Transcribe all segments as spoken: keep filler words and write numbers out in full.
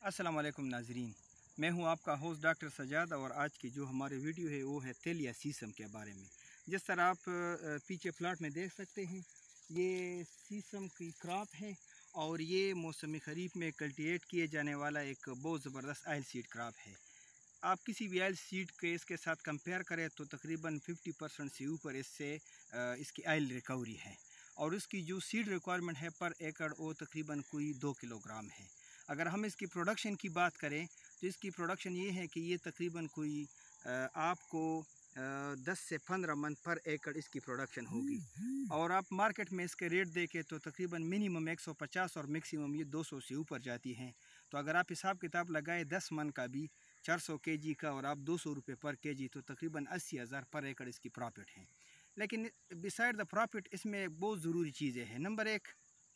अस्सलाम वालेकुम नाजरीन, मैं हूं आपका होस्ट डॉक्टर सजाद और आज की जो हमारी वीडियो है वो है तेल या सीसम के बारे में। जिस तरह आप पीछे प्लाट में देख सकते हैं, ये सीसम की क्रॉप है और ये मौसमी खरीफ में कल्टीवेट किए जाने वाला एक बहुत ज़बरदस्त आयल सीड क्रॉप है। आप किसी भी आयल सीड के इसके साथ कंपेयर करें तो तकरीबन पचास परसेंट से ऊपर इससे इसकी आयल रिकवरी है और इसकी जो सीड रिक्वायरमेंट है पर एकड़ वो तकरीबन कोई दो किलोग्राम है। अगर हम इसकी प्रोडक्शन की बात करें तो इसकी प्रोडक्शन ये है कि ये तकरीबन कोई आपको दस से पंद्रह मन पर एकड़ इसकी प्रोडक्शन होगी और आप मार्केट में इसके रेट देखें तो तकरीबन मिनिमम एक सौ पचास और मैक्सिमम ये दो सौ से ऊपर जाती हैं। तो अगर आप हिसाब किताब लगाए दस मन का भी चार सौ केजी का और आप दो सौ रुपये पर केजी तो तकरीबन अस्सी हज़ार पर एकड़ इसकी प्रॉफिट है। लेकिन बिसाइड द प्रॉफिट इसमें बहुत ज़रूरी चीज़ें हैं। नंबर एक,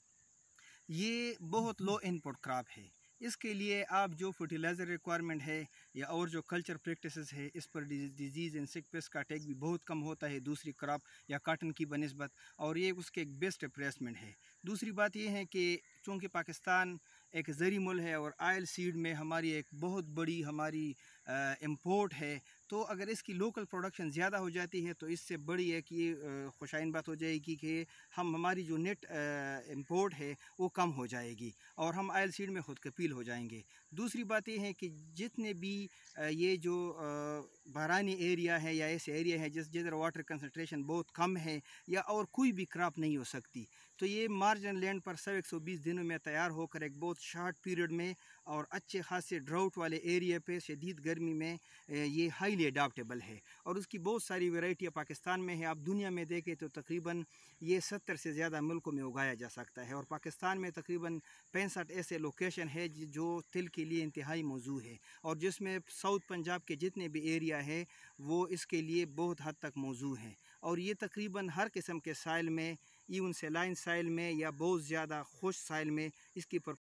ये बहुत लो इनपुट क्रॉप है। इसके लिए आप जो फर्टिलाइज़र रिक्वायरमेंट है या और जो कल्चर प्रैक्टिसेस है इस पर डिजीज़ इंसेक्ट पेस्ट का अटैक भी बहुत कम होता है दूसरी क्रॉप या काटन की बनिस्बत, और ये उसके एक बेस्ट रिप्लेसमेंट है। दूसरी बात ये है कि चूँकि पाकिस्तान एक ज़री मुल्क है और आयल सीड में हमारी एक बहुत बड़ी हमारी इंपोर्ट है, तो अगर इसकी लोकल प्रोडक्शन ज़्यादा हो जाती है तो इससे बड़ी एक ये खुशाइन बात हो जाएगी कि हम हमारी जो नेट इंपोर्ट है वो कम हो जाएगी और हम आयल सीड में खुद कफील हो जाएंगे। दूसरी बात ये है कि जितने भी ये जो बहरानी एरिया है या ऐसे एरिया है जिस जिधर वाटर कंसनट्रेशन बहुत कम है या और कोई भी क्रॉप नहीं हो सकती, तो ये मार्जिन लैंड पर सौ एक सौ बीस दिनों में तैयार होकर एक बहुत शॉर्ट पीरियड में और अच्छे खासे ड्राउट वाले एरिया पे शदीद गर्मी में ये हाईली अडाप्टेबल है और उसकी बहुत सारी वैरायटियाँ पाकिस्तान में है। आप दुनिया में देखें तो तकरीबन ये सत्तर से ज़्यादा मुल्कों में उगाया जा सकता है और पाकिस्तान में तकरीबन पैंसठ ऐसे लोकेशन है जो तिल के लिए इंतहाई मौजूद है और जिसमें साउथ पंजाब के जितने भी एरिया है वो इसके लिए बहुत हद तक मौजूद हैं और ये तकरीबन हर किस्म के साइल में, इवन सेलाइन साइल में या बहुत ज़्यादा खुश साइल में इसकी